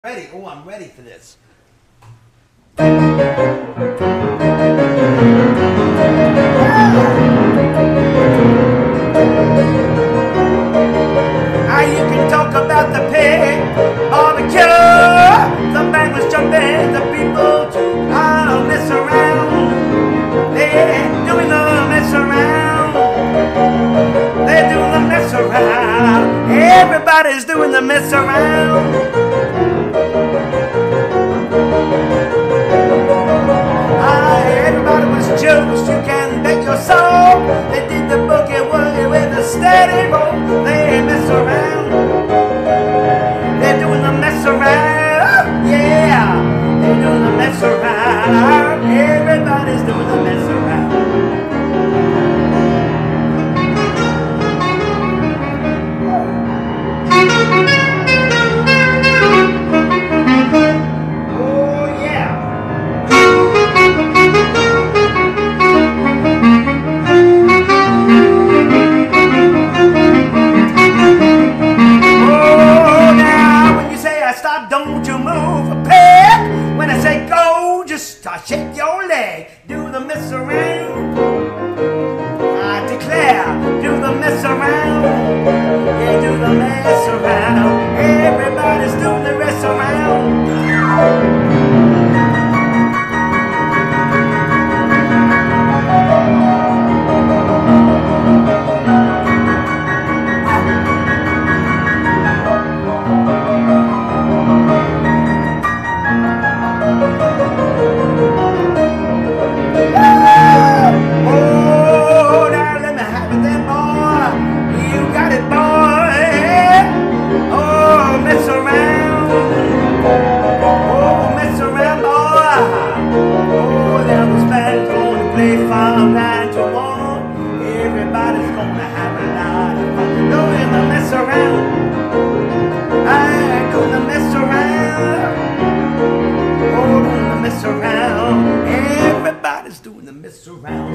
Ready? Oh, I'm ready for this. You can talk about the pig barbecue. The band was jumping, the people mess around. They're doing the mess around. They're doing the mess around. Everybody's doing the mess around. Everybody was juiced, you can bet your soul. They did the boogie woogie with a steady roll. They mess around. They're doing the mess around. Yeah, they're doing the mess around. Everybody's doing the mess around. Don't you move a peg. When I say go, just shake your leg. Do the mess around. I declare, do the mess around. Yeah, do the mess around. Everybody's doing the mess around. Everybody's gonna have a lot of fun. Doing the mess around. I'm gonna mess around. Oh, doing the mess around. Everybody's doing the mess around.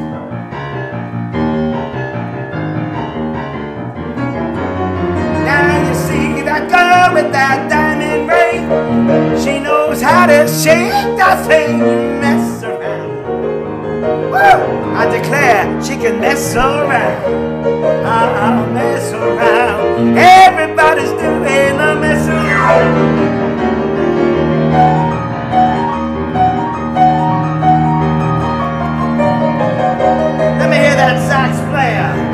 Now you see that girl with that diamond ring. She knows how to shake that thing. Mess around. Woo! I declare she can mess around. I'll mess around. Everybody's doing the mess around. Let me hear that sax player.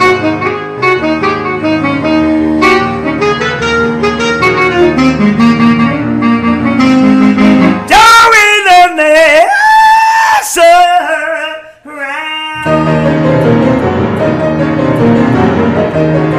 Doing the mess around.